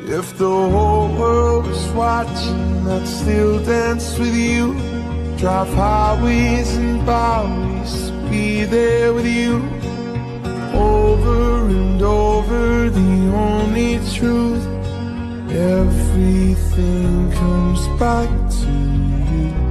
If the whole world was watching, I'd still dance with you. Drive highways and byways, be there with you. Over and over, the only truth. Everything comes back to you.